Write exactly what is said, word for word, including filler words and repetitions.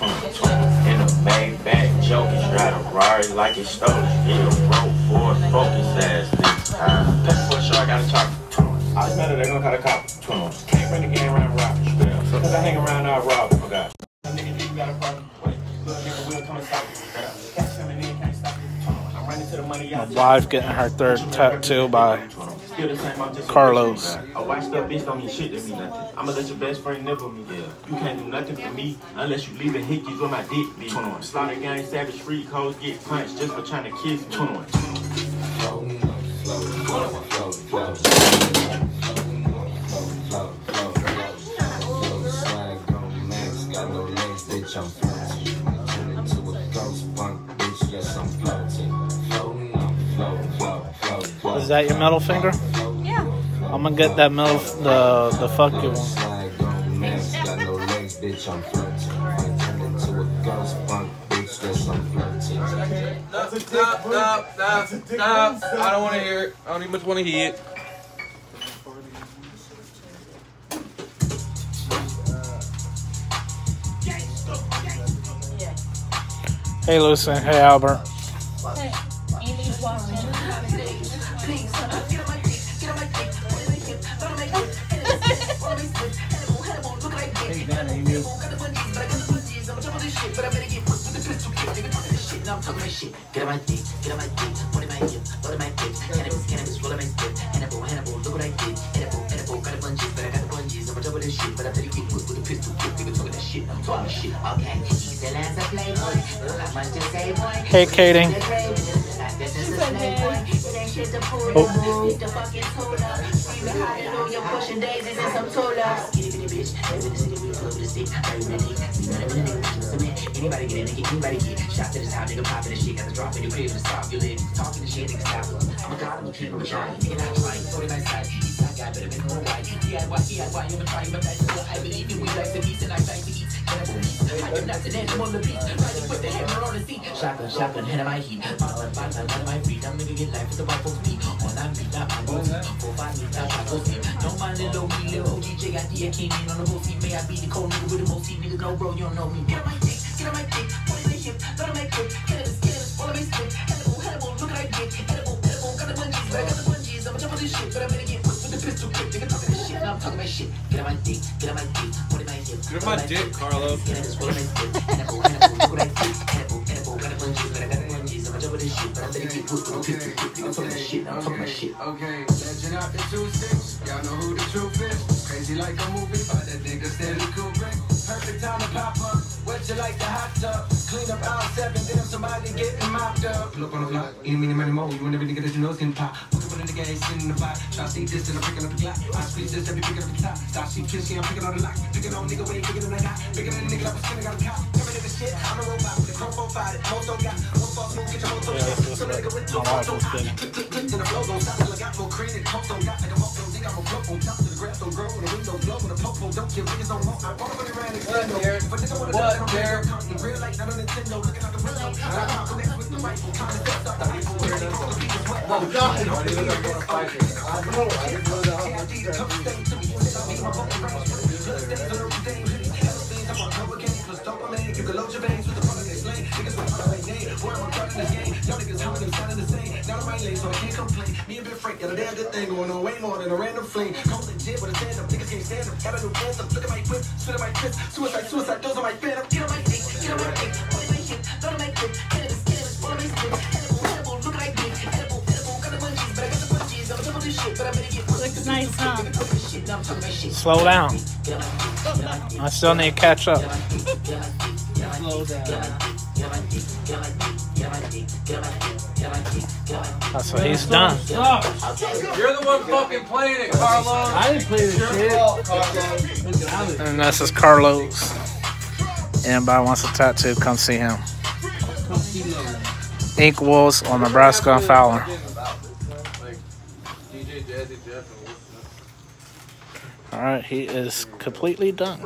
In a Maybach, joking, try to Rari like it's stolen. Yeah, broke for a focus ass this time. That's for sure I gotta talk. I was better, they're gonna cut a cop. Can't bring the game around rob. Cause I hang around, I rob. I forgot. Some nigga think you got a problem. Wait, little nigga will come and stop it. Catch him and then can't stop it. I'm running to the money. My wife getting her third tattoo by Carlos. A washed up bitch don't mean shit to me nothing. I'ma let your best friend nibble me, yeah. You can't do nothing for me unless you leaving hickeys with my dick, bitch. twenty-one. Slaughter gang, savage freak hoes get punched just for trying to kiss me. twenty-one. Is that your middle finger? Yeah. I'm gonna get that middle, the the fuck you one. Stop, stop, stop, stop. I don't want to hear it. I don't even much want to hear it. Hey Lucy, hey Albert. Hey, Amy's watching. Hey Katie. Oh. Anybody get in, anybody get shot to this how nigga poppin' this shit. Got the drop in your crib to stop your live. Talking this shit, nigga stop. I'm a god, I'm a king, I'm a giant. Nigga not trying, forty nice side. East side guy better make more white. D I Y, D I Y, I'm trying my best. I believe in we like to eat and I like to eat. I am not an animal on the beat. Riding with the hammer on the seat. Shotgun, shotgun, head of my heat. Bottle, bottle, one of my feet. I'm nigga get life with the white folks beat. On I'm beat, not my boat. Four, five, eight, I try to sleep. Don't mind the low key, little O G J, I D, I came in on the whole team. May I be the cold nigga with the most team. Nigga, no bro, you don't know me. Get on my dick, get on my dick. Put it in hip, let him make quick. Get it, get it, all of me split. Edible, edible, look like dick. Edible, edible, got the bungees, but I got the bungees. I'm a jump on this shit, but I'm gonna get put with the pistol quick. Nigga talking this shit, now I'm talking my shit. Get on my dick, get on my dick. Put it in my hip. Get on my dick, Carlos. Get it, all of me split. Edible, edible, look like dick. Edible, edible, got the bungees, but I got the bungees. I'm a jump on this shit, but I'm gonna get put with the pistol quick. Nigga talking this shit, now I'm talking my shit. Okay, legend out the two six. Y'all know who the truth is. Crazy like a movie, but that nigga Stanley Kubrick. Perfect time to pop up. Wet you like the hot tub. Clean up aisle seven, then somebody getting mopped up. Look on the block, any mini money more. You want every nigga that you know is getting pop. Looking for the nigga ain't sitting in the fire. Try to see this and I'm picking up the clock. I squeeze this, every picking up the top. Stop see fishy, I'm picking on the lock. Picking on nigga way bigger than I got. Bigger than a nigga that was skinny, got a cop. Coming in the shit, I'm a robot with a chrome profile. Most don't got. One false move, get your whole toe shit. Some nigga with two false don't hot. Click, click, click, and the flow don't stop till I got more cream and coke don't got. Like a moke don't think I'm a blow on top to the grass don't grow. And the window blow and the popo don't kill niggas don't want. I wanna run around and stand up. If a nigga wanna die, I'm real company. Real like not on Nintendo, looking out the window. I got connect with the rifle, trying to fix up the rifle. Oh God, I didn't know that was a fighter. I know, I didn't know that was a so I can't complain. Me and Big Frank got a damn good thing going on, way more than a random fling. Cold legit with a stand up, niggas can't stand up. Got a new anthem, look at my whip, spit at my clip. Suicide, suicide, those are my phantom. Get on my dick, get on my dick, put in my hip, go to my clip. Cannabis, cannabis, all of my spit. Edible, edible, look at my dick. Edible, edible, got the bungees, but I got the bungees. I'm double this shit, but I'm gonna get Looks nice, huh? Slow down. I still need to catch up. Slow down. That's what he's done. You're the one fucking playing it, Carlos. I didn't play this shit. And this is Carlos. Anybody wants a tattoo, come see him. Ink Wolves on Nebraska and Fowler. Alright, he is completely done.